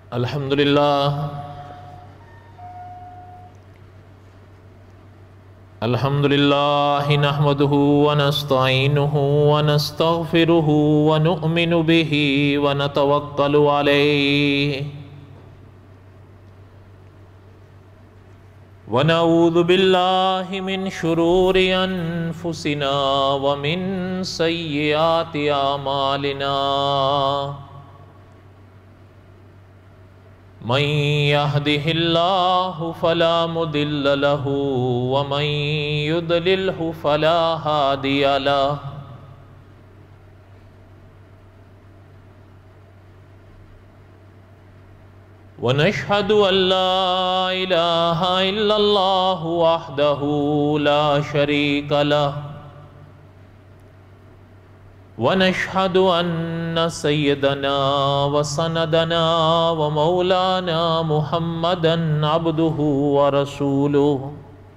الحمدللہ نحمده ونستعینه ونستغفره ونؤمن به ونتوکل علیہ ونعوذ باللہ من شرور انفسنا ومن سیئات اعمالنا من يهده الله فلا مضل له ومن يضلله فلا هادي له ونشهد أن لا إله إلا الله وحده لا شريك له ونشهد أن سيدنا وسندنا ومولانا محمدا عبده ورسوله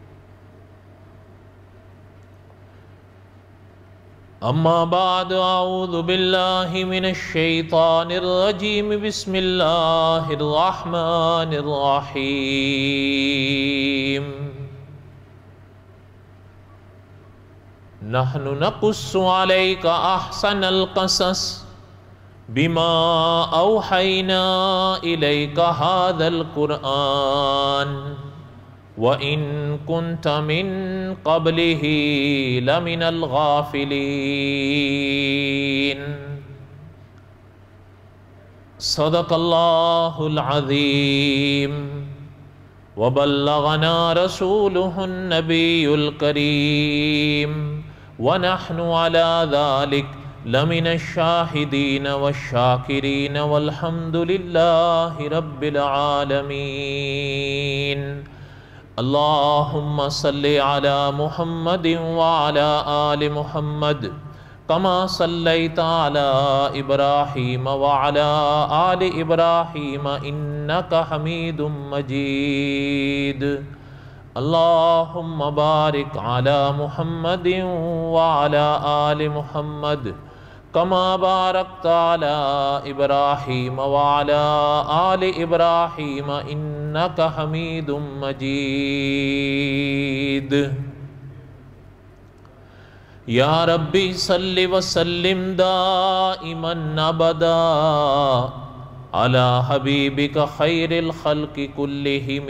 أما بعد أعوذ بالله من الشيطان الرجيم بسم الله الرحمن الرحيم نحن نقص عليك أحسن القصص بما أوحينا إليك هذا القرآن وإن كنت من قبله لمن الغافلين صدق الله العظيم وبلغنا رسوله النبي الكريم ونحن على ذلك لمن الشاهدين والشاكرين والحمد لله رب العالمين اللهم صل على محمد وعلى آل محمد كما صليت على إبراهيم وعلى آل إبراهيم إنك حميد مجيد اللهم بارك على محمد وعلى آل محمد كما باركت على إبراهيم وعلى آل إبراهيم إنك حميد مجيد يا ربي صل وسلم دائما أبدا على حبيبك خير الخلق كلهم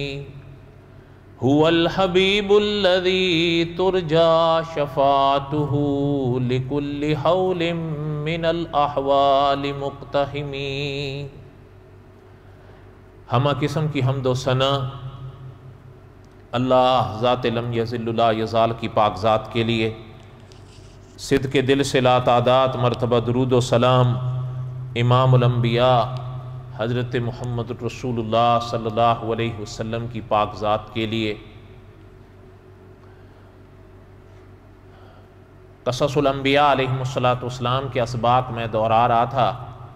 هو الحبيب الذي ترجى شفاعته لكل حول من الأحوال مقتحم ہمہ قسم کی حمد و ثنا اللہ ذات لم یزل لا یزال کی پاک ذات کے لیے صدق دل سے لا تعداد مرتبہ درود و سلام امام الانبیاء حضرت محمد رسول اللہ صلی اللہ علیہ وسلم کی پاک ذات کے لیے قصص الانبیاء علیہم السلام کے اسباق میں دہرا رہا تھا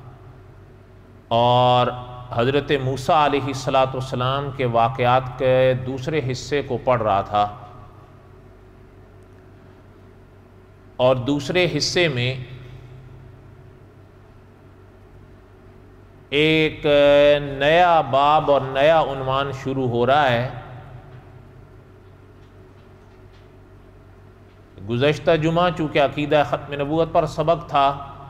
اور حضرت موسیٰ علیہ السلام کے واقعات کے دوسرے حصے کو پڑھ رہا تھا اور دوسرے حصے میں ایک نیا باب اور نیا عنوان شروع ہو رہا ہے۔ گزشتہ جمعہ چونکہ عقیدہ ختم نبوت پر سبق تھا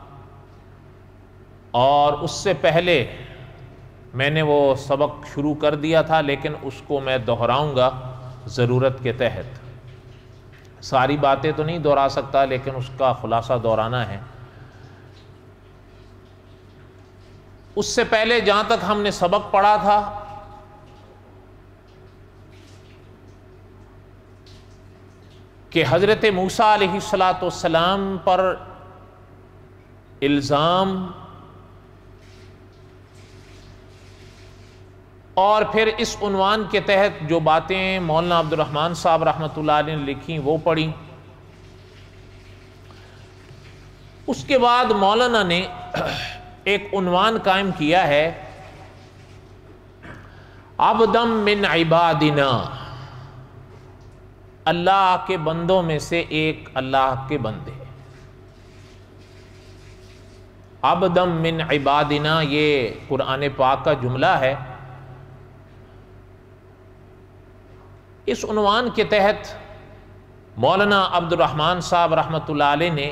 اور اس سے پہلے میں نے وہ سبق شروع کر دیا تھا، لیکن اس کو میں دہراؤں گا ضرورت کے تحت۔ ساری باتیں تو نہیں دہرا سکتا لیکن اس کا خلاصہ دہرانا ہے۔ اس سے پہلے جہاں تک ہم نے سبق پڑھا تھا کہ حضرت موسیٰ علیہ السلام پر الزام اور پھر اس عنوان کے تحت جو باتیں مولانا عبد الرحمن صاحب رحمۃ اللہ علیہ نے لکھی وہ پڑھی۔ اس کے بعد مولانا نے ایک عنوان قائم کیا ہے، عبدم من عبادنا، اللہ کے بندوں میں سے ایک اللہ کے بندے۔ عبدم من عبادنا، یہ قرآن پاک کا جملہ ہے۔ اس عنوان کے تحت مولانا عبد الرحمن صاحب رحمۃ اللہ علیہ نے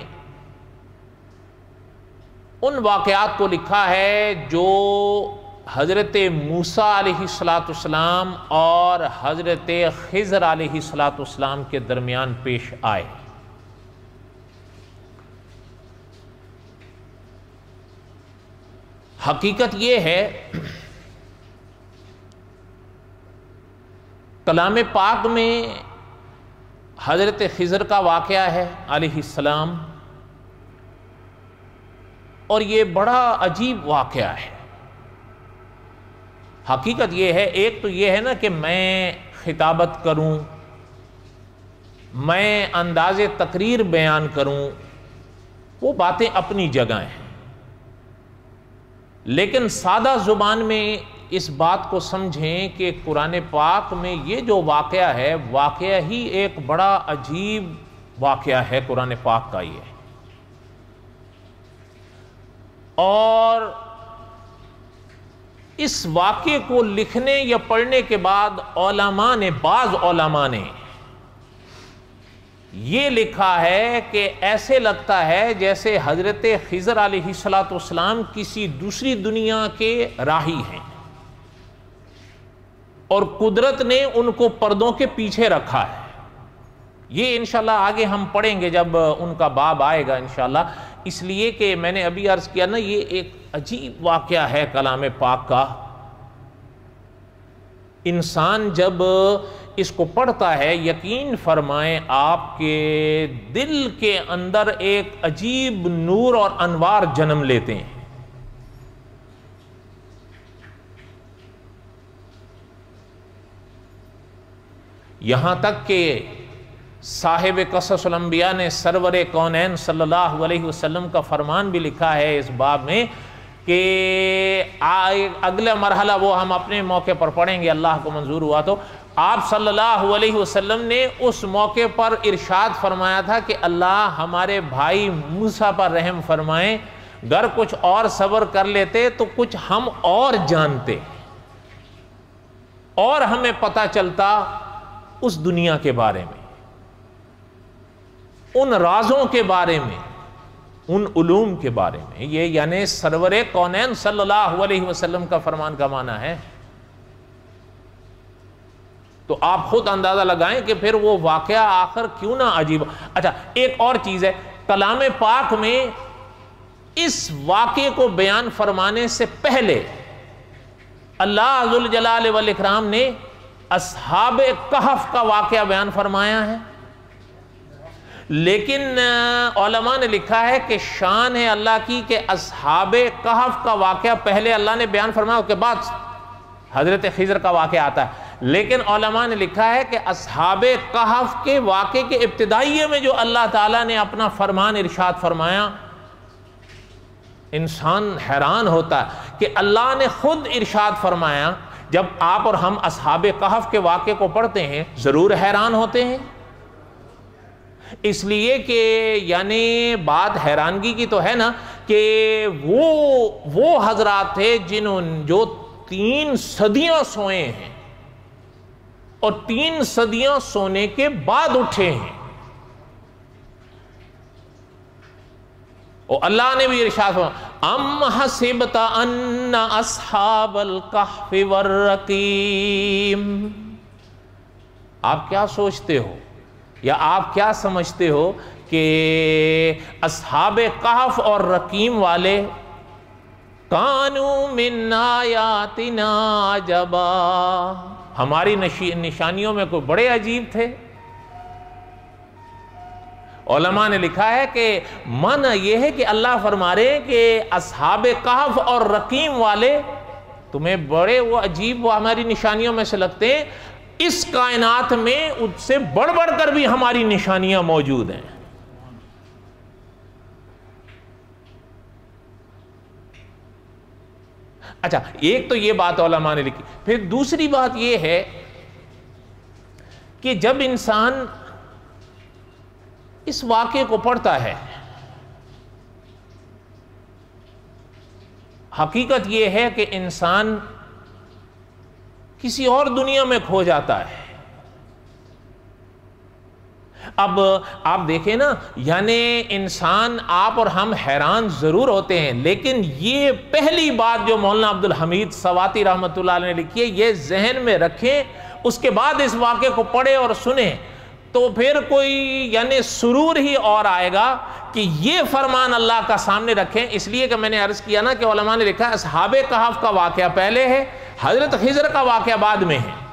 ان واقعات کو لکھا ہے جو حضرت موسیٰ علیہ السلام اور حضرت خضر علیہ السلام کے درمیان پیش آئے۔ حقیقت یہ ہے کلام پاک میں حضرت خضر کا واقعہ ہے علیہ السلام، اور یہ بڑا عجیب واقعہ ہے۔ حقیقت یہ ہے، ایک تو یہ ہے نا کہ میں خطابت کروں، میں انداز تقریر بیان کروں، وہ باتیں اپنی جگہ ہیں، لیکن سادہ زبان میں اس بات کو سمجھیں کہ قرآن پاک میں یہ جو واقعہ ہے، واقعہ ہی ایک بڑا عجیب واقعہ ہے قرآن پاک کا یہ، اور اس واقعے کو لکھنے یا پڑھنے کے بعد بعض علماء نے یہ لکھا ہے کہ ایسے لگتا ہے جیسے حضرت خضر علیہ السلام کسی دوسری دنیا کے راہی ہیں، اور قدرت نے ان کو پردوں کے پیچھے رکھا ہے۔ یہ انشاءاللہ آگے ہم پڑھیں گے جب ان کا باب آئے گا انشاءاللہ، اس لیے کہ میں نے ابھی عرض کیا نا، یہ ایک عجیب واقعہ ہے کلام پاک کا۔ انسان جب اس کو پڑھتا ہے، یقین فرمائیں آپ کے دل کے اندر ایک عجیب نور اور انوار جنم لیتے ہیں۔ یہاں تک کہ صاحب قصص الانبیاء نے سرور کونین صلی اللہ علیہ وسلم کا فرمان بھی لکھا ہے اس باب میں کہ اگلا مرحلہ وہ ہم اپنے موقع پر پڑھیں گے، اللہ کو منظور ہوا تو۔ آپ صلی اللہ علیہ وسلم نے اس موقع پر ارشاد فرمایا تھا کہ اللہ ہمارے بھائی موسیٰ پر رحم فرمائیں، گر کچھ اور صبر کر لیتے تو کچھ ہم اور جانتے اور ہمیں پتہ چلتا اس دنیا کے بارے میں، ان رازوں کے بارے میں، ان علوم کے بارے میں۔ یہ یعنی سرور کونین صلی اللہ علیہ وسلم کا فرمان کا معنی ہے۔ تو آپ خود اندازہ لگائیں کہ پھر وہ واقعہ آخر کیوں نہ عجیب۔ اچھا، ایک اور چیز ہے، کلام پاک میں اس واقعے کو بیان فرمانے سے پہلے اللہ ذوالجلال والاکرام نے اصحاب کہف کا واقعہ بیان فرمایا ہے، لیکن علماء نے لکھا ہے کہ شان ہے اللہ کی کہ اصحاب کہف کا واقعہ پہلے اللہ نے بیان فرمایا، اس کے بعد حضرت خضر کا واقعہ آتا ہے۔ لیکن علماء نے لکھا ہے کہ اصحاب کہف کے واقعے کے ابتدائیے میں جو اللہ تعالیٰ نے اپنا فرمان ارشاد فرمایا، انسان حیران ہوتا ہے کہ اللہ نے خود ارشاد فرمایا۔ جب آپ اور ہم اصحاب کہف کے واقعے کو پڑھتے ہیں ضرور حیران ہوتے ہیں، اس لیے کہ یعنی بات حیرانگی کی تو ہے نا کہ وہ حضرات تھے جو 3 صدیاں سوئے ہیں اور 3 صدیاں سونے کے بعد اٹھے ہیں، اور اللہ نے بھی ارشاد فرمایا ام حسبت ان اصحاب الکہف والرقیم۔ آپ کیا سوچتے ہو یا آپ کیا سمجھتے ہو کہ اصحاب کہف اور رقیم والے کانوا من آیاتنا عجبا، ہماری نشانیوں میں کوئی بڑے عجیب تھے؟ علماء نے لکھا ہے کہ معنی یہ ہے کہ اللہ فرما رہے ہیں کہ اصحاب کہف اور رقیم والے تمہیں بڑے وہ عجیب وہ ہماری نشانیوں میں سے لگتے ہیں، اس کائنات میں ان سے بڑھ بڑھ کر بھی ہماری نشانیاں موجود ہیں۔ اچھا، ایک تو یہ بات علماء نے لکھی، پھر دوسری بات یہ ہے کہ جب انسان اس واقعے کو پڑھتا ہے حقیقت یہ ہے کہ انسان کسی اور دنیا میں کھو جاتا ہے۔ اب آپ دیکھیں نا، یعنی انسان، آپ اور ہم حیران ضرور ہوتے ہیں، لیکن یہ پہلی بات جو مولانا عبدالحمید سواتی رحمۃ اللہ علیہ نے لکھی ہے، یہ ذہن میں رکھیں، اس کے بعد اس واقعے کو پڑھیں اور سنیں تو پھر کوئی یعنی سرور ہی اور آئے گا کہ یہ فرمان اللہ کا سامنے رکھیں۔ اس لیے کہ میں نے عرض کیا نا کہ علماء نے لکھا اصحاب کہف کا واقعہ پہلے ہے، حضرت خضر کا واقعہ بعد میں ہے۔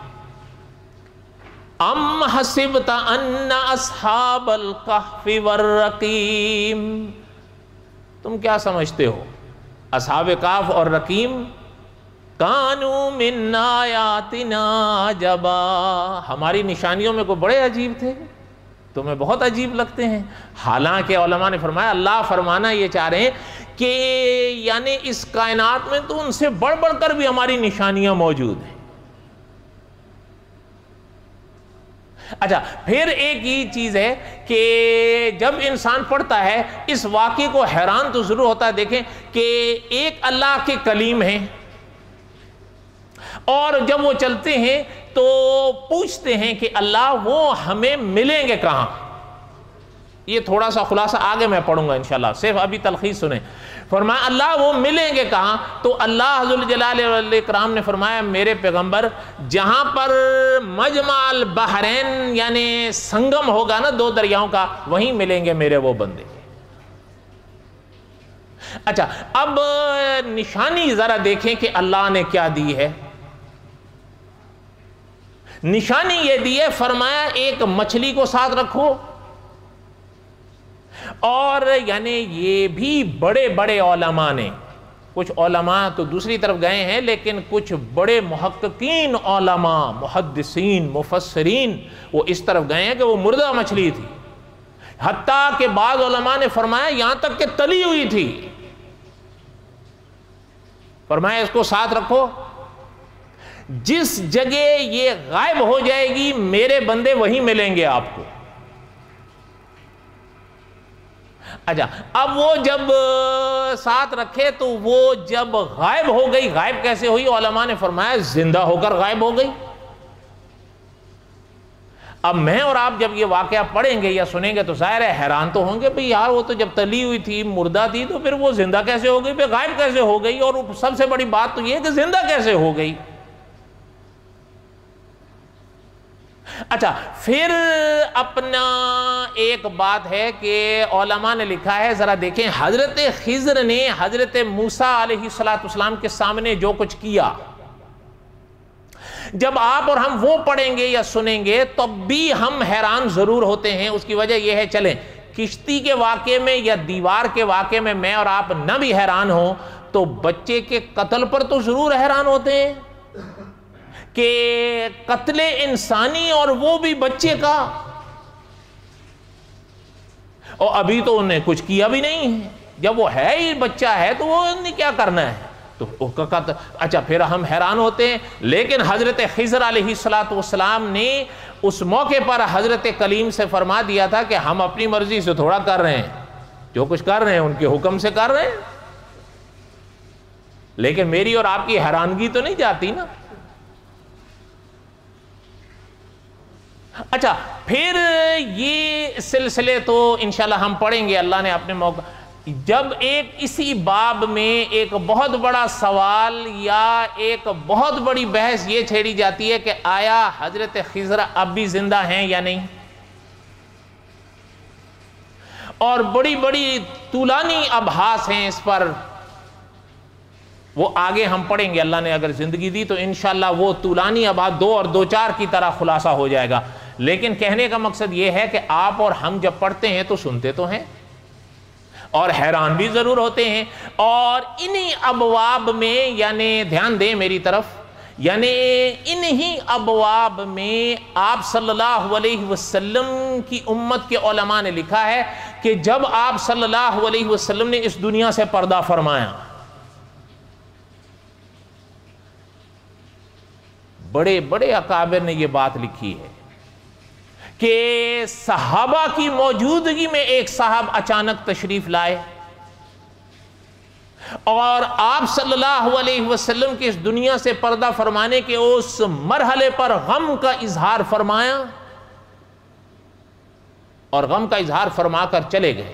ام حسبت ان اصحاب الکہف والرقیم، تم کیا سمجھتے ہو اصحاب کہف اور رقیم کانوا من آیاتنا عجبا، ہماری نشانیوں میں کوئی بڑے عجیب تھے، تمہیں بہت عجیب لگتے ہیں۔ حالانکہ علماء نے فرمایا، اللہ فرمانا یہ چاہ رہے ہیں کہ یعنی اس کائنات میں تو ان سے بڑھ بڑھ کر بھی ہماری نشانیاں موجود ہیں۔ اچھا، پھر ایک یہ چیز ہے کہ جب انسان پڑھتا ہے اس واقعے کو حیران تو ضرور ہوتا ہے۔ دیکھیں کہ ایک اللہ کے کلیم ہیں، اور جب وہ چلتے ہیں تو پوچھتے ہیں کہ اللہ وہ ہمیں ملیں گے کہاں۔ یہ تھوڑا سا خلاصہ آگے میں پڑھوں گا انشاءاللہ، صرف ابھی تلخیص سنیں۔ فرمایا اللہ وہ ملیں گے کہاں، تو اللہ ذوالجلال والاکرام نے فرمایا میرے پیغمبر، جہاں پر مجمع البحرین یعنی سنگم ہوگا نا دو دریاؤں کا، وہیں ملیں گے میرے وہ بندے۔ اچھا، اب نشانی ذرا دیکھیں کہ اللہ نے کیا دی ہے۔ نشانی یہ دی ہے، فرمایا ایک مچھلی کو ساتھ رکھو، اور یعنی یہ بھی بڑے بڑے علماء نے، کچھ علماء تو دوسری طرف گئے ہیں لیکن کچھ بڑے محققین علماء، محدثین، مفسرین وہ اس طرف گئے ہیں کہ وہ مردہ مچھلی تھی، حتیٰ کہ بعض علماء نے فرمایا یہاں تک کہ تلی ہوئی تھی۔ فرمایا اس کو ساتھ رکھو، جس جگہ یہ غائب ہو جائے گی میرے بندے وہیں ملیں گے آپ کو۔ اچھا، اب وہ جب ساتھ رکھے تو وہ جب غائب ہو گئی، غائب کیسے ہوئی؟ علماء نے فرمایا زندہ ہو کر غائب ہو گئی۔ اب میں اور آپ جب یہ واقعہ پڑھیں گے یا سنیں گے تو ظاہر ہے حیران تو ہوں گے، بھئی یار وہ تو جب تلی ہوئی تھی، مردہ تھی، تو پھر وہ زندہ کیسے ہو گئی، پھر غائب کیسے ہو گئی، اور سب سے بڑی بات تو یہ ہے کہ زندہ کیسے ہو گئی۔ اچھا، پھر اپنا ایک بات ہے کہ علماء نے لکھا ہے، ذرا دیکھیں حضرت خضر نے حضرت موسیٰ علیہ السلام کے سامنے جو کچھ کیا، جب آپ اور ہم وہ پڑھیں گے یا سنیں گے تب بھی ہم حیران ضرور ہوتے ہیں۔ اس کی وجہ یہ ہے، چلیں کشتی کے واقعے میں یا دیوار کے واقعے میں میں اور آپ نہ بھی حیران ہوں تو بچے کے قتل پر تو ضرور حیران ہوتے ہیں کہ قتل انسانی، اور وہ بھی بچے کا، اور ابھی تو انہیں کچھ کیا بھی نہیں ہے، جب وہ ہے ہی بچہ ہے تو وہ نے کیا کرنا ہے، تو اچھا پھر ہم حیران ہوتے ہیں۔ لیکن حضرت خضر علیہ السلام نے اس موقع پر حضرت کلیم سے فرما دیا تھا کہ ہم اپنی مرضی سے تھوڑا کر رہے ہیں، جو کچھ کر رہے ہیں ان کے حکم سے کر رہے ہیں، لیکن میری اور آپ کی حیرانگی تو نہیں جاتی نا۔ اچھا، پھر یہ سلسلے تو انشاءاللہ ہم پڑھیں گے، اللہ نے اپنے موقع، جب ایک اسی باب میں ایک بہت بڑا سوال یا ایک بہت بڑی بحث یہ چھیڑی جاتی ہے کہ آیا حضرت خضر اب بھی زندہ ہیں یا نہیں، اور بڑی بڑی طولانی ابحاث ہیں اس پر، وہ آگے ہم پڑھیں گے، اللہ نے اگر زندگی دی تو انشاءاللہ وہ طولانی ابحاث 2 اور 2 4 کی طرح خلاصہ ہو جائے گا۔ لیکن کہنے کا مقصد یہ ہے کہ آپ اور ہم جب پڑھتے ہیں تو سنتے تو ہیں اور حیران بھی ضرور ہوتے ہیں، اور انہی ابواب میں، یعنی دھیان دیں میری طرف، یعنی انہی ابواب میں آپ صلی اللہ علیہ وسلم کی امت کے علماء نے لکھا ہے کہ جب آپ صلی اللہ علیہ وسلم نے اس دنیا سے پردہ فرمایا، بڑے بڑے اکابر نے یہ بات لکھی ہے کہ صحابہ کی موجودگی میں ایک صاحب اچانک تشریف لائے اور آپ صلی اللہ علیہ وسلم کی اس دنیا سے پردہ فرمانے کے اس مرحلے پر غم کا اظہار فرمایا اور غم کا اظہار فرما کر چلے گئے۔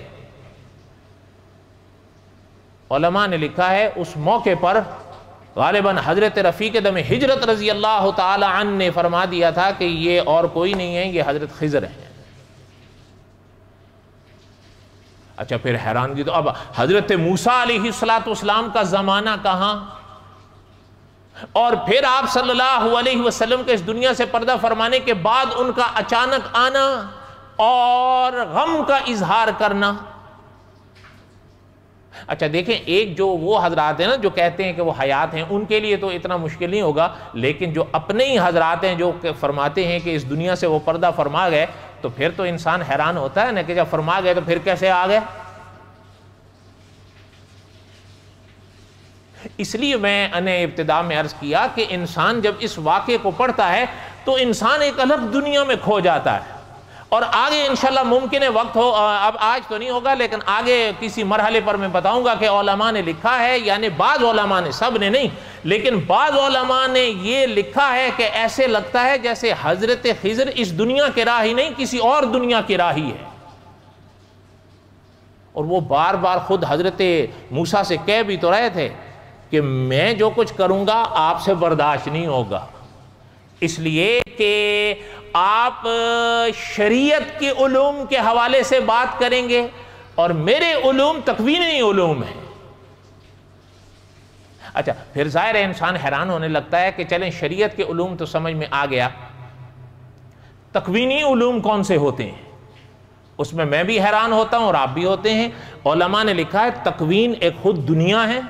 علماء نے لکھا ہے اس موقع پر غالباً حضرت رفیق دم ہجرت رضی اللہ تعالی عنہ نے فرما دیا تھا کہ یہ اور کوئی نہیں ہے، یہ حضرت خضر ہیں۔ اچھا پھر حیرانگی تو اب حضرت موسیٰ علیہ السلام کا زمانہ کہاں، اور پھر آپ صلی اللہ علیہ وسلم کے اس دنیا سے پردہ فرمانے کے بعد ان کا اچانک آنا اور غم کا اظہار کرنا۔ اچھا دیکھیں، ایک جو وہ حضرات ہیں نا جو کہتے ہیں کہ وہ حیات ہیں، ان کے لیے تو اتنا مشکل نہیں ہوگا، لیکن جو اپنے ہی حضرات ہیں جو فرماتے ہیں کہ اس دنیا سے وہ پردہ فرما گئے، تو پھر تو انسان حیران ہوتا ہے نا کہ جب فرما گئے تو پھر کیسے آ گئے۔ اس لیے میں نے ابتدا میں عرض کیا کہ انسان جب اس واقعے کو پڑھتا ہے تو انسان ایک الگ دنیا میں کھو جاتا ہے، اور آگے انشاءاللہ ممکن ہے وقت ہو، اب آج تو نہیں ہوگا لیکن آگے کسی مرحلے پر میں بتاؤں گا کہ علماء نے لکھا ہے، یعنی بعض علماء نے، سب نے نہیں لیکن بعض علماء نے یہ لکھا ہے کہ ایسے لگتا ہے جیسے حضرت خضر اس دنیا کے راہی نہیں کسی اور دنیا کے راہی ہے، اور وہ بار بار خود حضرت موسیٰ سے کہہ بھی تو رہے تھے کہ میں جو کچھ کروں گا آپ سے برداشت نہیں ہوگا، اس لیے کہ آپ شریعت کے علوم کے حوالے سے بات کریں گے اور میرے علوم تکوینی علوم ہیں۔ اچھا پھر ظاہر ہے انسان حیران ہونے لگتا ہے کہ چلیں شریعت کے علوم تو سمجھ میں آ گیا، تکوینی علوم کون سے ہوتے ہیں؟ اس میں بھی حیران ہوتا ہوں اور آپ بھی ہوتے ہیں۔ علماء نے لکھا ہے تکوین ایک خود دنیا ہے۔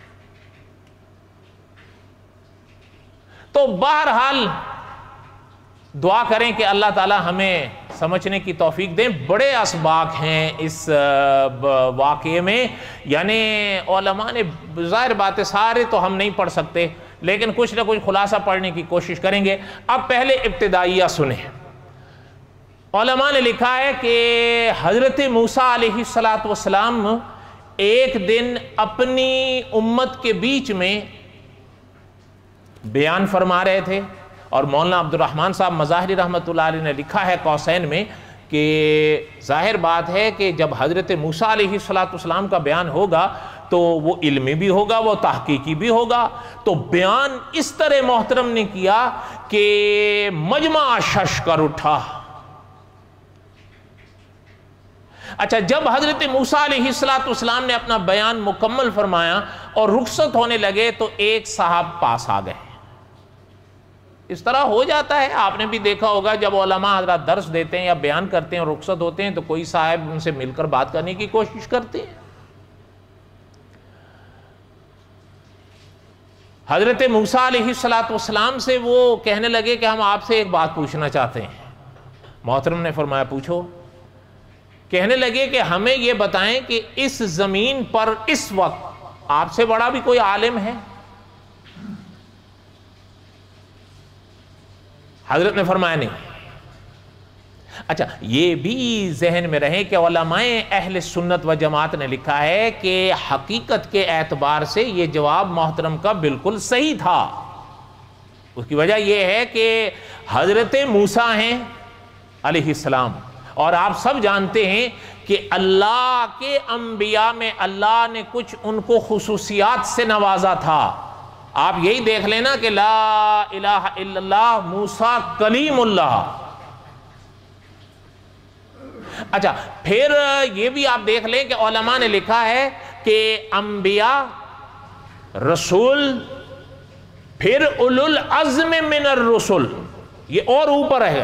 تو بہرحال دعا کریں کہ اللہ تعالی ہمیں سمجھنے کی توفیق دیں۔ بڑے اسباق ہیں اس واقعے میں، یعنی علماء نے ظاہر بات ہے سارے تو ہم نہیں پڑھ سکتے لیکن کچھ نہ کچھ خلاصہ پڑھنے کی کوشش کریں گے۔ اب پہلے ابتدائیہ سنیں۔ علماء نے لکھا ہے کہ حضرت موسیٰ علیہ السلام ایک دن اپنی امت کے بیچ میں بیان فرما رہے تھے، اور مولانا عبد الرحمن صاحب مظاہری رحمۃ اللہ علیہ نے لکھا ہے قوسین میں کہ ظاہر بات ہے کہ جب حضرت موسیٰ علیہ السلام کا بیان ہوگا تو وہ علمی بھی ہوگا، وہ تحقیقی بھی ہوگا، تو بیان اس طرح محترم نے کیا کہ مجمع شش کر اٹھا۔ اچھا جب حضرت موسیٰ علیہ السلام نے اپنا بیان مکمل فرمایا اور رخصت ہونے لگے تو ایک صاحب پاس آ گئے۔ اس طرح ہو جاتا ہے، آپ نے بھی دیکھا ہوگا جب علماء حضرات درس دیتے ہیں یا بیان کرتے ہیں اور رخصت ہوتے ہیں تو کوئی صاحب ان سے مل کر بات کرنے کی کوشش کرتے ہیں۔ حضرت موسیٰ علیہ السلام سے وہ کہنے لگے کہ ہم آپ سے ایک بات پوچھنا چاہتے ہیں۔ محترم نے فرمایا پوچھو۔ کہنے لگے کہ ہمیں یہ بتائیں کہ اس زمین پر اس وقت آپ سے بڑا بھی کوئی عالم ہے؟ حضرت نے فرمایا نہیں۔ اچھا یہ بھی ذہن میں رہے کہ علماء اہل سنت و جماعت نے لکھا ہے کہ حقیقت کے اعتبار سے یہ جواب محترم کا بالکل صحیح تھا۔ اس کی وجہ یہ ہے کہ حضرت موسیٰ ہیں علیہ السلام، اور آپ سب جانتے ہیں کہ اللہ کے انبیاء میں اللہ نے کچھ ان کو خصوصیات سے نوازا تھا۔ آپ یہی دیکھ لینا کہ لا الہ الا اللہ موسیٰ کلیم اللہ۔ اچھا پھر یہ بھی آپ دیکھ لیں کہ علماء نے لکھا ہے کہ انبیاء، رسول، پھر اولو العزم من الرسل، یہ اور اوپر ہے۔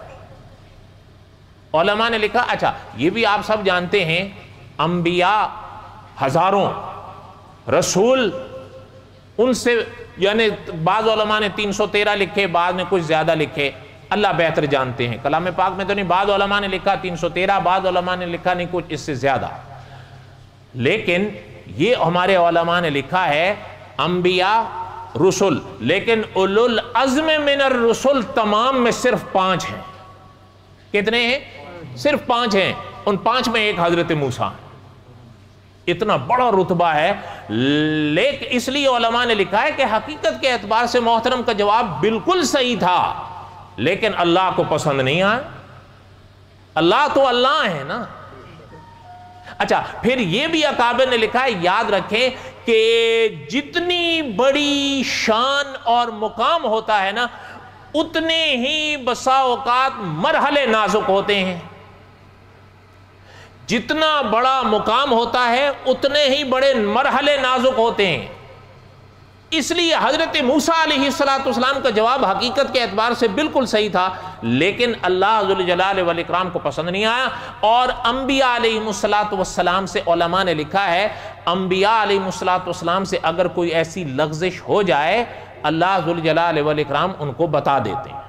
علماء نے لکھا اچھا یہ بھی آپ سب جانتے ہیں انبیاء ہزاروں، رسول ان سے یعنی بعض علماء نے 313 لکھے، بعض نے کچھ زیادہ لکھے، اللہ بہتر جانتے ہیں۔ کلام پاک میں تو نہیں، بعض علماء نے لکھا 313، بعض علماء نے لکھا نہیں کچھ اس سے زیادہ، لیکن یہ ہمارے علماء نے لکھا ہے انبیاء، رسل، لیکن اولو العزم من الرسل تمام میں صرف 5 ہیں۔ کتنے ہیں؟ صرف 5 ہیں۔ ان 5 میں ایک حضرت موسیٰ۔ اتنا بڑا رتبہ ہے. لیکن اس لیے علماء نے لکھا ہے کہ حقیقت کے اعتبار سے محترم کا جواب بالکل صحیح تھا، لیکن اللہ کو پسند نہیں آیا. اللہ تو اللہ ہے نا. اچھا پھر یہ بھی اکابر نے لکھا ہے، یاد رکھیں کہ جتنی بڑی شان اور مقام ہوتا ہے نا، اتنے ہی بسا اوقات مرحلے نازک ہوتے ہیں. جتنا بڑا مقام ہوتا ہے اتنے ہی بڑے مرحلے نازک ہوتے ہیں. اس لیے حضرت موسیٰ علیہ السلام کا جواب حقیقت کے اعتبار سے بالکل صحیح تھا، لیکن اللہ ذوالجلال والاکرام کو پسند نہیں آیا. اور انبیاء علیہ السلام سے علماء نے لکھا ہے، انبیاء علیہ السلام سے اگر کوئی ایسی لغزش ہو جائے اللہ ذوالجلال والاکرام ان کو بتا دیتے ہیں.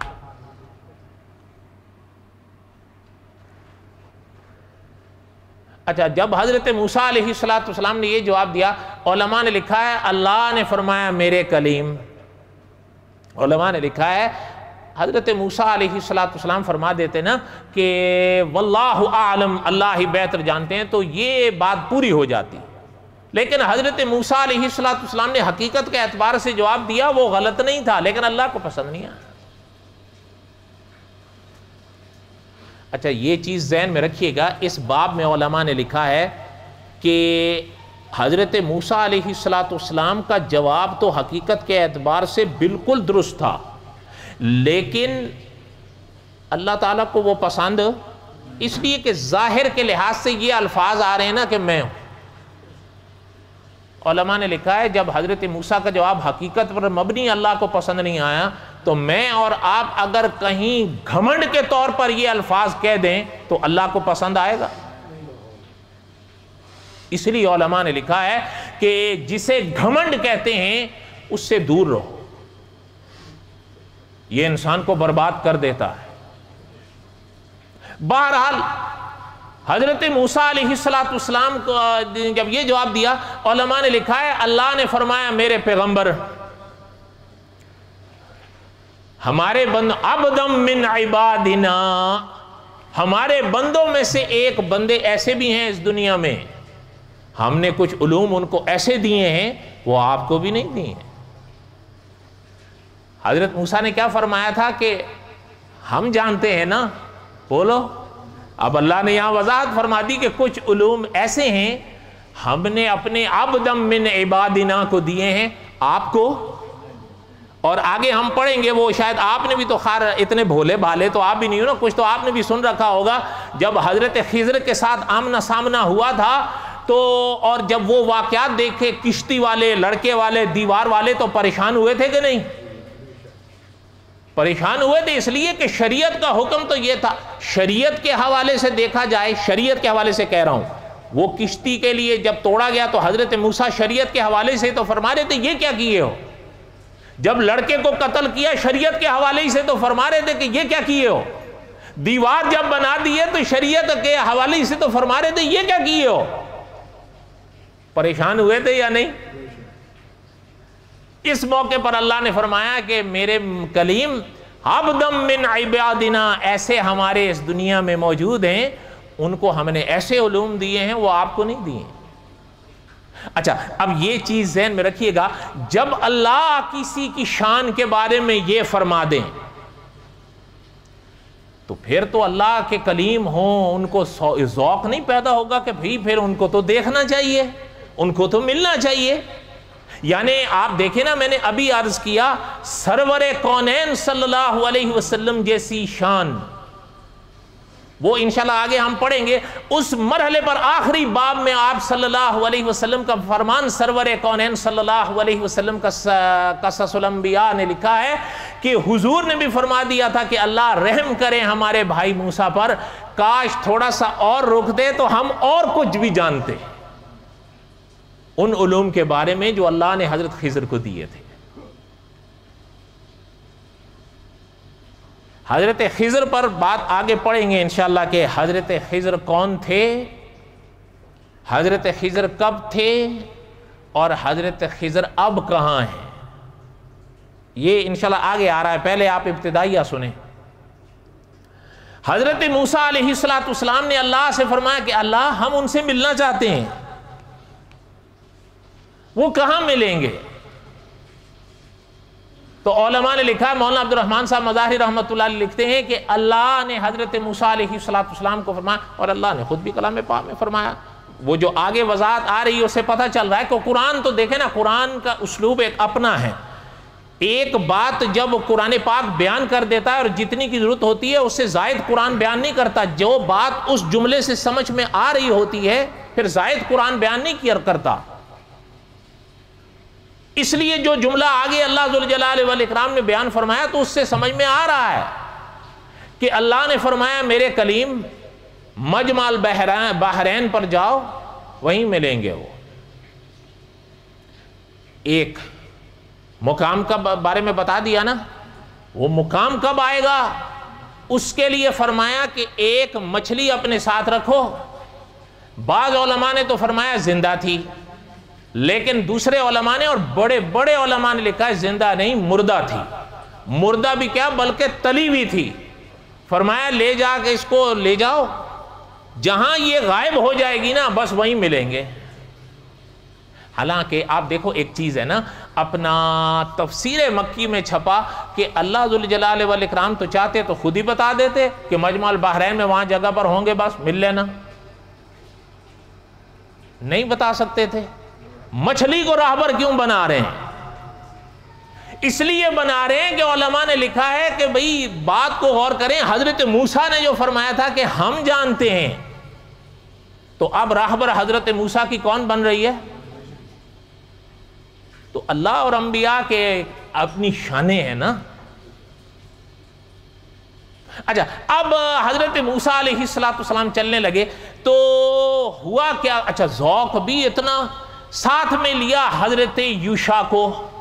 اچھا جب حضرت موسیٰ علیہ السلام نے یہ جواب دیا، علماء نے لکھا ہے اللہ نے فرمایا میرے کلیم. علماء نے لکھا ہے حضرت موسیٰ علیہ السلام فرما دیتے نا کہ واللہ اعلم، اللہ ہی بہتر جانتے ہیں، تو یہ بات پوری ہو جاتی. لیکن حضرت موسیٰ علیہ السلام نے حقیقت کے اعتبار سے جواب دیا، وہ غلط نہیں تھا، لیکن اللہ کو پسند نہیں آیا. اچھا یہ چیز ذہن میں رکھیے گا، اس باب میں علماء نے لکھا ہے کہ حضرت موسیٰ علیہ السلام کا جواب تو حقیقت کے اعتبار سے بالکل درست تھا، لیکن اللہ تعالیٰ کو وہ پسند اس لیے کہ ظاہر کے لحاظ سے یہ الفاظ آ رہے ہیں نا کہ میں ہوں. علماء نے لکھا ہے جب حضرت موسیٰ کا جواب حقیقت پر مبنی اللہ کو پسند نہیں آیا، تو میں اور آپ اگر کہیں گھمنڈ کے طور پر یہ الفاظ کہہ دیں تو اللہ کو پسند آئے گا. اس لیے علماء نے لکھا ہے کہ جسے گھمنڈ کہتے ہیں اس سے دور رہو، یہ انسان کو برباد کر دیتا ہے. بہرحال حضرت موسیٰ علیہ السلام کو جب یہ جواب دیا، علماء نے لکھا ہے اللہ نے فرمایا میرے پیغمبر، ہمارے بند عبدم من عبادنا، ہمارے بندوں میں سے ایک بندے ایسے بھی ہیں اس دنیا میں، ہم نے کچھ علوم ان کو ایسے دیے ہیں وہ آپ کو بھی نہیں دیے ہیں. حضرت موسیٰ نے کیا فرمایا تھا کہ ہم جانتے ہیں نا، بولو. اب اللہ نے یہاں وضاحت فرما دی کہ کچھ علوم ایسے ہیں ہم نے اپنے عبدم من عبادنا کو دیے ہیں آپ کو. اور آگے ہم پڑھیں گے، وہ شاید آپ نے بھی تو خیر اتنے بھولے بھالے تو آپ بھی نہیں ہو نا، کچھ تو آپ نے بھی سن رکھا ہوگا جب حضرت خضر کے ساتھ آمنا سامنا ہوا تھا تو، اور جب وہ واقعات دیکھے کشتی والے، لڑکے والے، دیوار والے، تو پریشان ہوئے تھے کہ نہیں؟ پریشان ہوئے تھے اس لیے کہ شریعت کا حکم تو یہ تھا. شریعت کے حوالے سے دیکھا جائے، شریعت کے حوالے سے کہہ رہا ہوں، وہ کشتی کے لیے جب توڑا گیا تو حضرت موسیٰ شریعت کے حوالے سے تو فرما رہے تھے یہ کیا کیے ہو. جب لڑکے کو قتل کیا شریعت کے حوالے سے تو فرما رہے تھے کہ یہ کیا کیے ہو. دیوار جب بنا دیے تو شریعت کے حوالے سے تو فرما رہے تھے یہ کیا کیے ہو. پریشان ہوئے تھے یا نہیں؟ اس موقع پر اللہ نے فرمایا کہ میرے کلیم عبدم من عبادنا، ایسے ہمارے اس دنیا میں موجود ہیں، ان کو ہم نے ایسے علوم دیے ہیں وہ آپ کو نہیں دیے. اچھا اب یہ چیز ذہن میں رکھیے گا، جب اللہ کسی کی شان کے بارے میں یہ فرما دیں تو پھر تو اللہ کے کلیم ہوں، ان کو ذوق نہیں پیدا ہوگا کہ بھئی پھر ان کو تو دیکھنا چاہیے، ان کو تو ملنا چاہیے. یعنی آپ دیکھیں نا، میں نے ابھی عرض کیا سرور کونین صلی اللہ علیہ وسلم جیسی شان، وہ انشاءاللہ آگے ہم پڑھیں گے. اس مرحلے پر آخری باب میں آپ صلی اللہ علیہ وسلم کا فرمان سرور کونین صلی اللہ علیہ وسلم کا قصص الانبیاء نے لکھا ہے کہ حضور نے بھی فرما دیا تھا کہ اللہ رحم کرے ہمارے بھائی موسیٰ پر، کاش تھوڑا سا اور رک دے تو ہم اور کچھ بھی جانتے ان علوم کے بارے میں جو اللہ نے حضرت خضر کو دیے تھے. حضرت خضر پر بات آگے پڑھیں گے انشاءاللہ کہ حضرت خضر کون تھے، حضرت خضر کب تھے، اور حضرت خضر اب کہاں ہیں. یہ انشاءاللہ آگے آ رہا ہے، پہلے آپ ابتدائیہ سنیں. حضرت موسیٰ علیہ السلام نے اللہ سے فرمایا کہ اللہ ہم ان سے ملنا چاہتے ہیں. وہ کہاں ملیں گے؟ تو علماء نے لکھا ہے، مولانا عبد الرحمن صاحب مظاہری رحمۃ اللہ علیہ لکھتے ہیں کہ اللہ نے حضرت موسیٰ علیہ السلام کو فرمایا، اور اللہ نے خود بھی کلام پاک میں فرمایا، وہ جو آگے وضاحت آ رہی ہے اسے پتہ چل رہا ہے کہ قرآن تو دیکھیں نا، قرآن کا اسلوب ایک اپنا ہے. ایک بات جب قرآن پاک بیان کر دیتا ہے اور جتنی کی ضرورت ہوتی ہے اس سے زائد قرآن بیان نہیں کرتا. جو بات اس جملے سے سمجھ میں آ رہی ہوتی ہے پھر زائد قرآن بیان نہیں کرتا. اس لیے جو جملہ آگے اللہ ذوالجلال والاکرام نے بیان فرمایا تو اس سے سمجھ میں آ رہا ہے کہ اللہ نے فرمایا میرے کلیم مجمع البحرین پر جاؤ، وہیں ملیں گے. وہ ایک مقام کا بارے میں بتا دیا نا، وہ مقام کب آئے گا اس کے لیے فرمایا کہ ایک مچھلی اپنے ساتھ رکھو. بعض علماء نے تو فرمایا زندہ تھی، لیکن دوسرے علماء نے اور بڑے بڑے علماء نے لکھا ہے زندہ نہیں، مردہ تھی. مردہ بھی کیا بلکہ تلی ہوئی تھی. فرمایا لے جا کے اس کو لے جاؤ، جہاں یہ غائب ہو جائے گی نا بس وہیں ملیں گے. حالانکہ آپ دیکھو ایک چیز ہے نا، اپنا تفسیر مکی میں چھپا کہ اللہ ذوالجلال والاکرام تو چاہتے تو خود ہی بتا دیتے کہ مجمع البحرین میں وہاں جگہ پر ہوں گے، بس مل لینا. نہیں بتا سکتے تھے. مچھلی کو راہبر کیوں بنا رہے ہیں؟ اس لیے بنا رہے ہیں کہ علماء نے لکھا ہے کہ بھئی بات کو غور کریں. حضرت موسیٰ نے جو فرمایا تھا کہ ہم جانتے ہیں، تو اب راہبر حضرت موسیٰ کی کون بن رہی ہے؟ تو اللہ اور انبیاء کے اپنی شانیں ہیں نا. اچھا اب حضرت موسیٰ علیہ السلام چلنے لگے تو ہوا کیا؟ اچھا ذوق بھی اتنا، ساتھ میں لیا حضرت یوشع کو.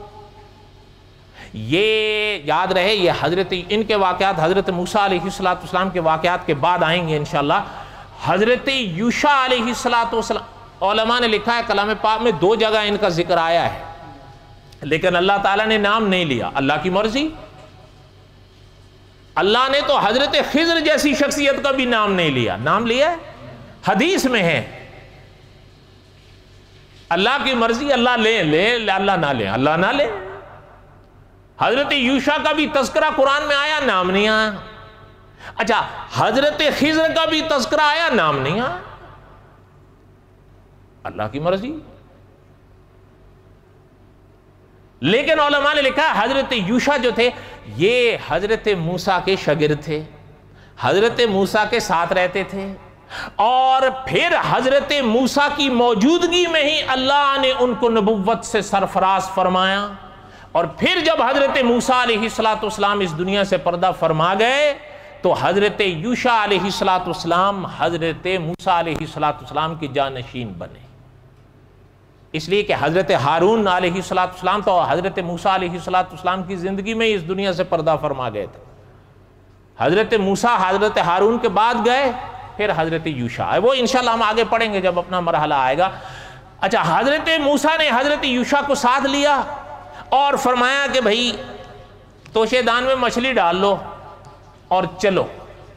یہ یاد رہے یہ حضرت ان کے واقعات حضرت موسیٰ علیہ السلام کے واقعات کے بعد آئیں گے انشاءاللہ. حضرت یوشع علیہ السلام علماء نے لکھا ہے کلام پاک میں 2 جگہ ان کا ذکر آیا ہے، لیکن اللہ تعالیٰ نے نام نہیں لیا. اللہ کی مرضی. اللہ نے تو حضرت خضر جیسی شخصیت کا بھی نام نہیں لیا. نام لیا ہے، حدیث میں ہے. اللہ کی مرضی، اللہ لے اللہ نہ لے، اللہ نہ لے. حضرت یوشع کا بھی تذکرہ قرآن میں آیا، نام نہیں آیا. اچھا حضرت خضر کا بھی تذکرہ آیا، نام نہیں آیا. اللہ کی مرضی. لیکن علماء نے لکھا حضرت یوشع جو تھے یہ حضرت موسیٰ کے شاگرد تھے، حضرت موسیٰ کے ساتھ رہتے تھے، اور پھر حضرت موسیٰ کی موجودگی میں ہی اللہ نے ان کو نبوت سے سرفراز فرمایا. اور پھر جب حضرت موسیٰ علیہ السلام اس دنیا سے پردہ فرما گئے تو حضرت یوشع علیہ السلام حضرت موسیٰ علیہ السلام کی جانشین بنے. اس لیے کہ حضرت ہارون علیہ السلام تو حضرت موسیٰ علیہ السلام کی زندگی میں اس دنیا سے پردہ فرما گئے تھے. حضرت موسیٰ حضرت ہارون کے بعد گئے، پھر حضرت یوشع. وہ انشاءاللہ ہم آگے پڑھیں گے جب اپنا مرحلہ آئے گا. اچھا حضرت موسیٰ نے حضرت یوشع کو ساتھ لیا اور فرمایا کہ بھئی توشے دان میں مچھلی ڈال لو اور چلو.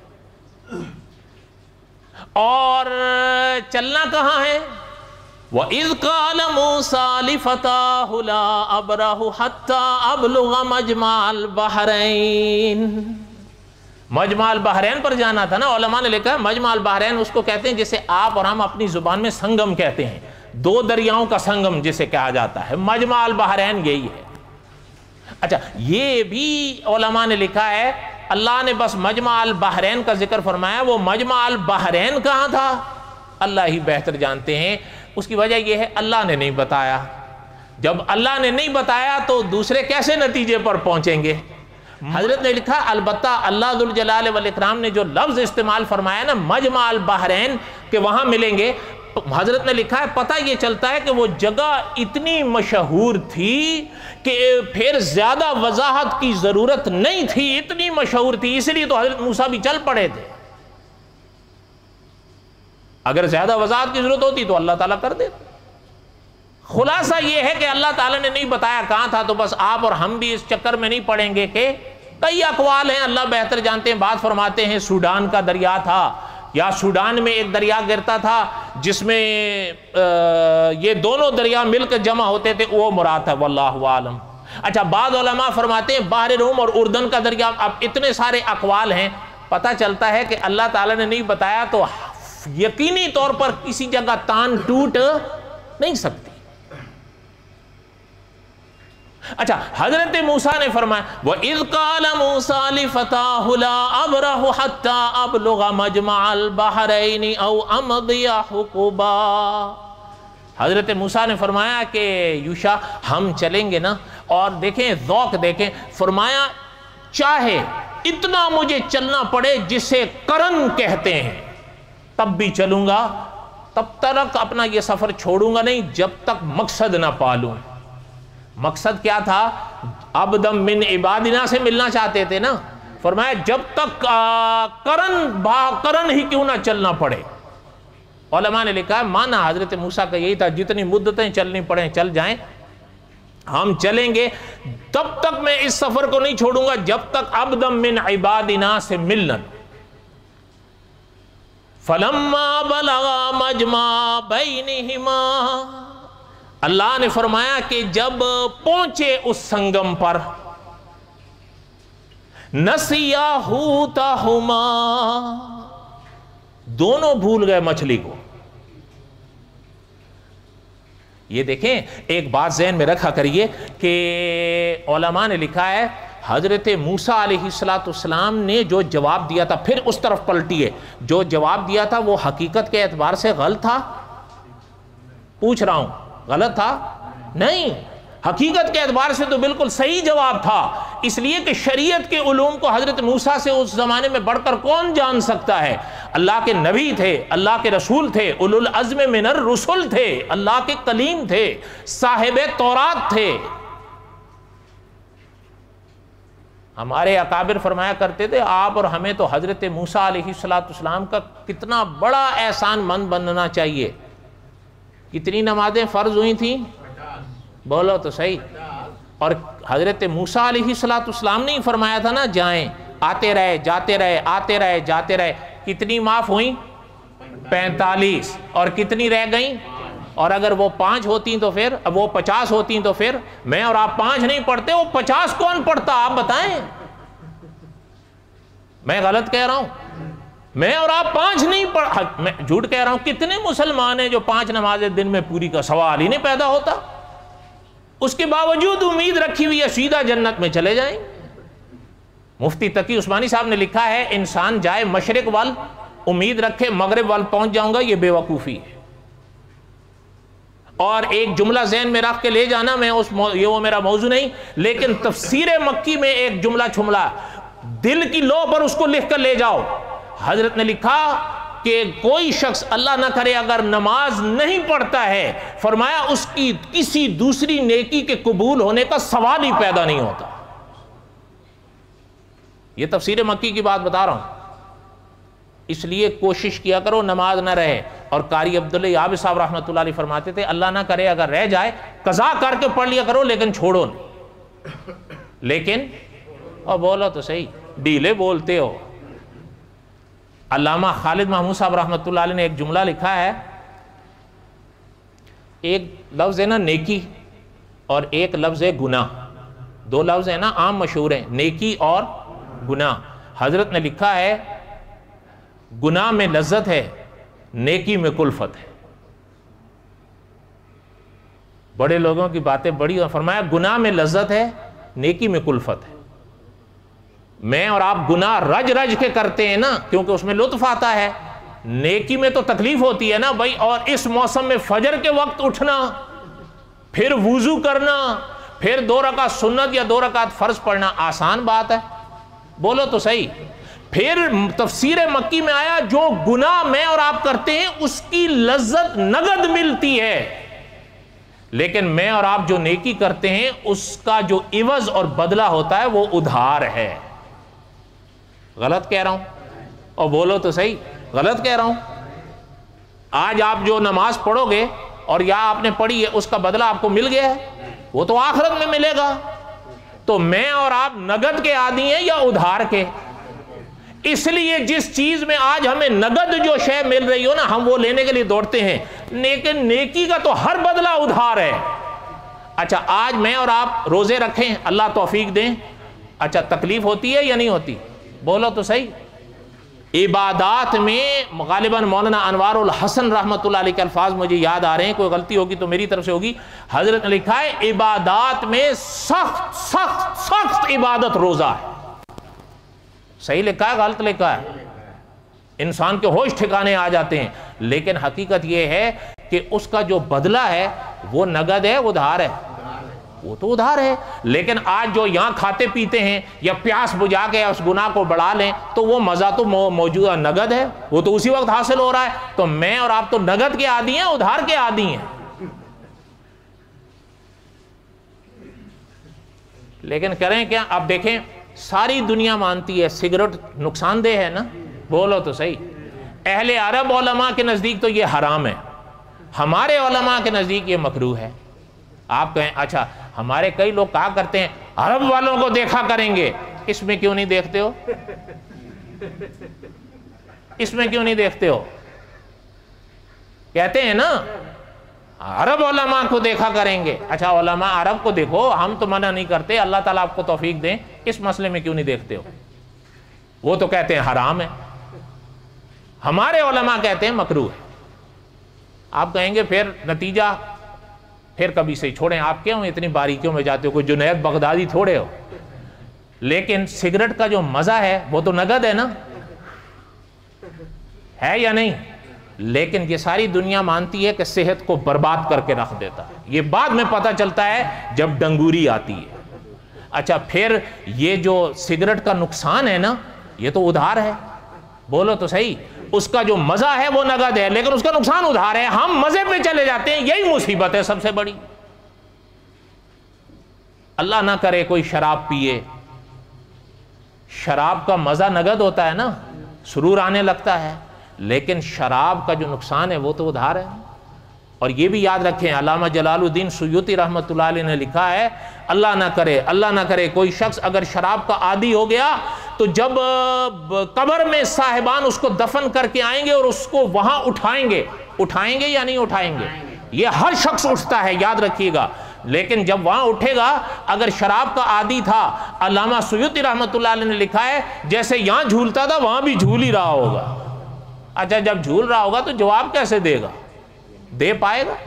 اور چلنا کہاں ہے؟ وَإِذْ قَالَ مُوسَىٰ لِفَتَاهُ لَا أَبْرَحُ حَتَّىٰ أَبْلُغَ مَجْمَعَ الْبَحْرَيْنِ. مجمع البحرین پر جانا تھا نا. علماء نے لکھا ہے مجمع البحرین اس کو کہتے ہیں جسے آپ اور ہم اپنی زبان میں سنگم کہتے ہیں، 2 دریاؤں کا سنگم جسے کہا جاتا ہے. مجمع البحرین یہی ہے. اچھا یہ بھی علماء نے لکھا ہے اللہ نے بس مجمع البحرین کا ذکر فرمایا. وہ مجمع البحرین کہاں تھا اللہ ہی بہتر جانتے ہیں. اس کی وجہ یہ ہے اللہ نے نہیں بتایا. جب اللہ نے نہیں بتایا تو دوسرے کیسے نتیجے پر پہنچیں گے؟ حضرت نے لکھا البتہ اللہ ذوالجلال والاکرام نے جو لفظ استعمال فرمایا نا مجمع البحرین کہ وہاں ملیں گے، حضرت نے لکھا ہے پتہ یہ چلتا ہے کہ وہ جگہ اتنی مشہور تھی کہ پھر زیادہ وضاحت کی ضرورت نہیں تھی، اتنی مشہور تھی. اس لیے تو حضرت موسیٰ بھی چل پڑے تھے. اگر زیادہ وضاحت کی ضرورت ہوتی تو اللہ تعالیٰ کر دیتے. خلاصہ یہ ہے کہ اللہ تعالیٰ نے نہیں بتایا کہاں تھا، تو بس آپ اور ہم بھی اس چکر میں نہیں پڑیں گے کہ کئی اقوال ہیں اللہ بہتر جانتے ہیں. بات فرماتے ہیں سوڈان کا دریا تھا، یا سوڈان میں ایک دریا گرتا تھا جس میں یہ دونوں دریا مل کر جمع ہوتے تھے، وہ مراد ہے، واللہ عالم۔ اچھا، بعض علماء فرماتے ہیں بحر روم اور اردن کا دریا۔ اب اتنے سارے اقوال ہیں، پتہ چلتا ہے کہ اللہ تعالیٰ نے نہیں بتایا تو یقینی طور پر کسی جگہ تان ٹوٹ نہیں سکتی۔ اچھا، حضرت موسیٰ نے فرمایا وَإِذْ قَالَ مُوسَىٰ لِفَتَاهُ لَا أَبْرَحُ حَتَّىٰ أَبْلُغَ مَجْمَعَ الْبَحْرَيْنِ أَوْ أَمْضِيَ حُقُبًا۔ حضرت موسیٰ نے فرمایا کہ یوشع ہم چلیں گے نا، اور دیکھیں ذوق دیکھیں، فرمایا چاہے اتنا مجھے چلنا پڑے جسے کرن کہتے ہیں تب بھی چلوں گا، تب تک اپنا یہ سفر چھوڑوں گا نہیں جب تک مقصد نہ پالوں۔ مقصد کیا تھا؟ عبدم من عبادنا سے ملنا چاہتے تھے نا، فرمایا جب تک کرن ہی کیوں نہ چلنا پڑے۔ علماء نے لکھا ہے مانا حضرت موسیٰ کا یہی تھا، جتنی مدتیں چلنی پڑیں چل جائیں، ہم چلیں گے تب تک میں اس سفر کو نہیں چھوڑوں گا جب تک عبدم من عبادنا سے ملنا۔ فَلَمَّا بَلَغَا مَجْمَعَ بَيْنِهِمَا، اللہ نے فرمایا کہ جب پہنچے اس سنگم پر، نَسِيَا حُوتَهُمَا، دونوں بھول گئے مچھلی کو۔ یہ دیکھیں ایک بات ذہن میں رکھا کریے کہ علماء نے لکھا ہے حضرت موسیٰ علیہ السلام نے جو جواب دیا تھا، پھر اس طرف پلٹیے، جو جواب دیا تھا وہ حقیقت کے اعتبار سے غلط تھا؟ پوچھ رہا ہوں، غلط تھا؟ نہیں، حقیقت کے اعتبار سے تو بالکل صحیح جواب تھا، اس لیے کہ شریعت کے علوم کو حضرت موسیٰ سے اس زمانے میں بڑھ کر کون جان سکتا ہے؟ اللہ کے نبی تھے، اللہ کے رسول تھے، اولو العزم من الرسل تھے، اللہ کے کلیم تھے، صاحب تورات تھے۔ ہمارے اکابر فرمایا کرتے تھے آپ اور ہمیں تو حضرت موسیٰ علیہ السلام کا کتنا بڑا احسان مند بننا چاہیے۔ کتنی نمازیں فرض ہوئی تھیں؟ بولو تو صحیح۔ اور حضرت موسیٰ علیہ السلام نے ہی فرمایا تھا نا جائیں، آتے رہے جاتے رہے، آتے رہے جاتے رہے، کتنی معاف ہوئیں؟ 45۔ اور کتنی رہ گئیں؟ اور اگر وہ 5 ہوتی تو پھر، اب وہ 50 ہوتی تو پھر میں اور آپ 5 نہیں پڑھتے، وہ 50 کون پڑھتا آپ بتائیں؟ میں غلط کہہ رہا ہوں؟ میں اور آپ 5 نہیں پڑھ، میں جھوٹ کہہ رہا ہوں؟ کتنے مسلمان ہیں جو 5 نمازیں دن میں پوری کا سوال ہی نہیں پیدا ہوتا، اس کے باوجود امید رکھی ہوئی ہے سیدھا جنت میں چلے جائیں۔ مفتی تقی عثمانی صاحب نے لکھا ہے انسان جائے مشرق وال امید رکھے مغرب وال پہنچ جاؤں گا، یہ بے وقوفی ہے۔ اور ایک جملہ ذہن میں رکھ کے لے جانا، میں یہ وہ میرا موضوع نہیں، لیکن تفسیر مکی میں ایک جملہ چھملا، دل کی لو پر اس کو لکھ کر لے جاؤ۔ حضرت نے لکھا کہ کوئی شخص اللہ نہ کرے اگر نماز نہیں پڑھتا ہے، فرمایا اس کی کسی دوسری نیکی کے قبول ہونے کا سوال ہی پیدا نہیں ہوتا۔ یہ تفسیر مکی کی بات بتا رہا ہوں، اس لیے کوشش کیا کرو نماز نہ رہے۔ اور قاری عبداللہ یابی صاحب رحمۃ اللہ علیہ فرماتے تھے اللہ نہ کرے اگر رہ جائے قضا کر کے پڑھ لیا کرو لیکن چھوڑو نہیں۔ لیکن اور بولو تو صحیح، ڈھیلے بولتے ہو۔ علامہ خالد محمود صاحب رحمۃ اللہ علیہ نے ایک جملہ لکھا ہے، ایک لفظ ہے نا نیکی اور ایک لفظ ہے گناہ، 2 لفظ ہیں نا عام مشہور ہیں، نیکی اور گناہ۔ حضرت نے لکھا ہے گناہ میں لذت ہے، نیکی میں کلفت ہے۔ بڑے لوگوں کی باتیں بڑی، فرمایا گناہ میں لذت ہے، نیکی میں کلفت ہے۔ میں اور آپ گناہ رج رج کے کرتے ہیں نا کیونکہ اس میں لطف آتا ہے، نیکی میں تو تکلیف ہوتی ہے نا بھائی۔ اور اس موسم میں فجر کے وقت اٹھنا، پھر وضو کرنا، پھر 2 رکعت سنت یا 2 رکعت فرض پڑھنا آسان بات ہے؟ بولو تو صحیح۔ پھر تفسیر مکی میں آیا جو گناہ میں اور آپ کرتے ہیں اس کی لذت نقد ملتی ہے، لیکن میں اور آپ جو نیکی کرتے ہیں اس کا جو عوض اور بدلہ ہوتا ہے وہ ادھار ہے۔ غلط کہہ رہا ہوں؟ اور بولو تو صحیح، غلط کہہ رہا ہوں؟ آج آپ جو نماز پڑھو گے اور یا آپ نے پڑھی ہے اس کا بدلہ آپ کو مل گیا ہے، وہ تو آخرت میں ملے گا۔ تو میں اور آپ نقد کے عادی ہیں یا ادھار کے؟ اس لیے جس چیز میں آج ہمیں نگد جو شے مل رہی ہو نا، ہم وہ لینے کے لیے دوڑتے ہیں، لیکن نیکی کا تو ہر بدلہ ادھار ہے۔ اچھا آج میں اور آپ روزے رکھیں، اللہ توفیق دیں، اچھا تکلیف ہوتی ہے یا نہیں ہوتی؟ بولو تو صحیح۔ عبادات میں غالباً مولانا انوار الحسن رحمۃ اللہ علیہ کے الفاظ مجھے یاد آ رہے ہیں، کوئی غلطی ہوگی تو میری طرف سے ہوگی، حضرت نے لکھا ہے عبادات میں سخت سخت سخت عبادت روزہ ہے۔ صحیح لکھا ہے غلط لکھا ہے؟ انسان کے ہوش ٹھکانے آ جاتے ہیں، لیکن حقیقت یہ ہے کہ اس کا جو بدلہ ہے وہ نگد ہے، ادھار ہے، وہ تو ادھار ہے۔ لیکن آج جو یہاں کھاتے پیتے ہیں یا پیاس بجھا کے اس گناہ کو بڑھا لیں تو وہ مزہ تو موجودہ نگد ہے، وہ تو اسی وقت حاصل ہو رہا ہے۔ تو میں اور آپ تو نگد کے عادی ہیں، ادھار کے عادی ہیں۔ لیکن کریں کیا؟ اب دیکھیں ساری دنیا مانتی ہے سگریٹ نقصان دہ ہے نا، بولو تو صحیح۔ اہل عرب علماء کے نزدیک تو یہ حرام ہے، ہمارے علماء کے نزدیک یہ مکروہ ہے۔ آپ کہیں اچھا ہمارے کئی لوگ کہا کرتے ہیں عرب والوں کو دیکھا کریں گے، اس میں کیوں نہیں دیکھتے ہو؟ اس میں کیوں نہیں دیکھتے ہو؟ کہتے ہیں نا عرب علماء کو دیکھا کریں گے، اچھا علماء عرب کو دیکھو، ہم تو منع نہیں کرتے، اللہ تعالیٰ آپ کو توفیق دیں، اس مسئلے میں کیوں نہیں دیکھتے ہو؟ وہ تو کہتے ہیں حرام ہے، ہمارے علماء کہتے ہیں مکروہ ہے۔ آپ کہیں گے پھر نتیجہ، پھر کبھی سے چھوڑیں، آپ کیوں اتنی باریکیوں میں جاتے ہو؟ کوئی جنید بغدادی تھوڑے ہو۔ لیکن سگریٹ کا جو مزہ ہے وہ تو نگد ہے نا، ہے یا نہیں؟ لیکن یہ ساری دنیا مانتی ہے کہ صحت کو برباد کر کے رکھ دیتا ہے، یہ بعد میں پتہ چلتا ہے جب ڈنگوری آتی ہے۔ اچھا پھر یہ جو سگریٹ کا نقصان ہے نا، یہ تو ادھار ہے، بولو تو صحیح۔ اس کا جو مزہ ہے وہ نگد ہے، لیکن اس کا نقصان ادھار ہے، ہم مزے پہ چلے جاتے ہیں، یہی مصیبت ہے سب سے بڑی۔ اللہ نہ کرے کوئی شراب پیے، شراب کا مزہ نگد ہوتا ہے نا، سرور آنے لگتا ہے، لیکن شراب کا جو نقصان ہے وہ تو ادھار ہے۔ اور یہ بھی یاد رکھیں، علامہ جلال الدین سیوطی رحمۃ اللہ علیہ نے لکھا ہے، اللہ نہ کرے کوئی شخص اگر شراب کا عادی ہو گیا تو جب قبر میں صاحبان اس کو دفن کر کے آئیں گے اور اس کو وہاں اٹھائیں گے یا نہیں اٹھائیں گے؟ یہ ہر شخص اٹھتا ہے، یاد رکھیے گا، لیکن جب وہاں اٹھے گا اگر شراب کا عادی تھا، علامہ سیوطی رحمۃ اللہ علیہ نے لکھا ہے جیسے یہاں جھولتا تھا وہاں بھی جھول ہی رہا ہوگا۔ اچھا جب جھول رہا ہوگا تو جواب کیسے دے گا؟ دے پائے گا؟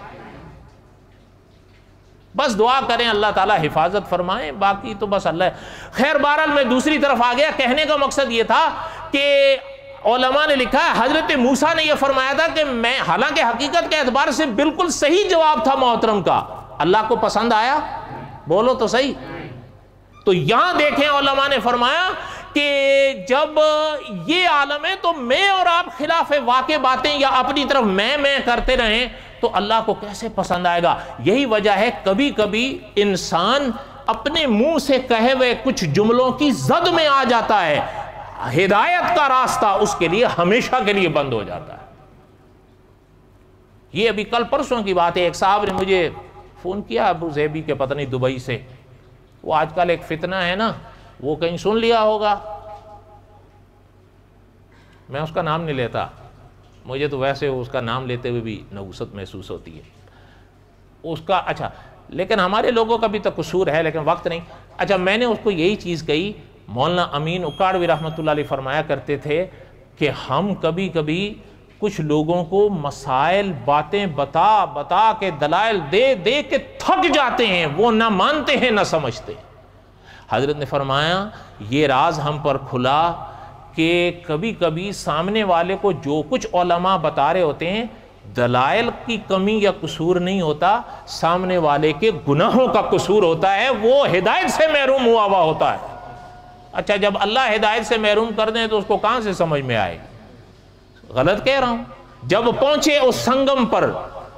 بس دعا کریں اللہ تعالیٰ حفاظت فرمائیں، باقی تو بس اللہ خیر۔ بہرحال میں دوسری طرف آ گیا، کہنے کا مقصد یہ تھا کہ علماء نے لکھا ہے حضرت موسیٰ نے یہ فرمایا تھا کہ میں، حالانکہ حقیقت کے اعتبار سے بالکل صحیح جواب تھا محترم کا، اللہ کو پسند آیا؟ بولو تو صحیح۔ تو یہاں دیکھیں علماء نے فرمایا کہ جب یہ عالم ہے تو میں اور آپ خلاف واقع باتیں یا اپنی طرف میں کرتے رہیں تو اللہ کو کیسے پسند آئے گا؟ یہی وجہ ہے کبھی کبھی انسان اپنے منہ سے کہے ہوئے کچھ جملوں کی زد میں آ جاتا ہے، ہدایت کا راستہ اس کے لیے ہمیشہ کے لیے بند ہو جاتا ہے۔ یہ ابھی کل پرسوں کی بات ہے، ایک صاحب نے مجھے فون کیا ابو زیبی کے پتہ نہیں دبئی سے، وہ آج کل ایک فتنہ ہے نا، وہ کہیں سن لیا ہوگا، میں اس کا نام نہیں لیتا، مجھے تو ویسے اس کا نام لیتے ہوئے بھی نحوست محسوس ہوتی ہے اس کا۔ اچھا لیکن ہمارے لوگوں کا بھی تو قصور ہے، لیکن وقت نہیں۔ اچھا میں نے اس کو یہی چیز کہی، مولانا امین اکاڑوی رحمۃ اللہ علیہ فرمایا کرتے تھے کہ ہم کبھی کبھی کچھ لوگوں کو مسائل باتیں بتا کے دلائل دے کے تھک جاتے ہیں، وہ نہ مانتے ہیں نہ سمجھتے۔ حضرت نے فرمایا یہ راز ہم پر کھلا کہ کبھی کبھی سامنے والے کو جو کچھ علماء بتا رہے ہوتے ہیں دلائل کی کمی یا قصور نہیں ہوتا، سامنے والے کے گناہوں کا قصور ہوتا ہے، وہ ہدایت سے محروم ہوا ہوتا ہے۔ اچھا جب اللہ ہدایت سے محروم کر دیں تو اس کو کہاں سے سمجھ میں آئے؟ غلط کہہ رہا ہوں؟ جب پہنچے اس سنگم پر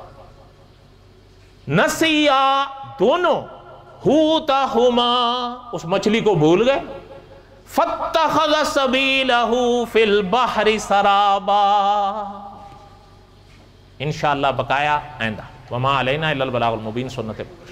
نسیا دونوں حوتہما، اس مچھلی کو بھول گئے، فاتخذ سبیلہ فی البحر سرابا۔ انشاءاللہ بقایا آئندہ۔ وما علینا الا البلاغ المبین، سنت